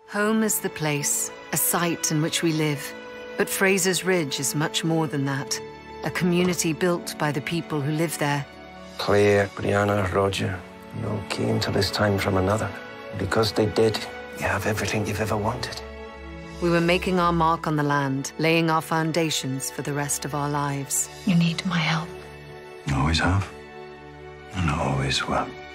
Home is the place, a site in which we live. But Fraser's Ridge is much more than that. A community built by the people who live there. Claire, Brianna, Roger, no came to this time from another. Because they did, you have everything you've ever wanted. We were making our mark on the land, laying our foundations for the rest of our lives. You need my help. Always have. And always will.